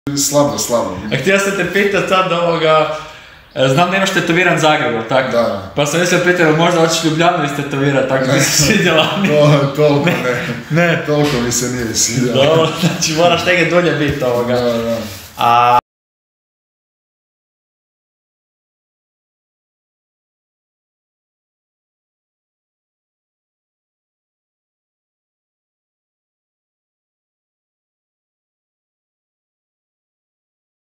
Slabo. Htio sam te pitat sad znam da imaš tetoviran Zagreb, tako? Da. Pa sam mislio pitati, možda hoćeš Ljubljanu istetovirati, tako bi se svidjela. Toliko ne. Toliko mi se nije svidjela. Dobro, znači moraš negdje dulje biti ovoga. Da.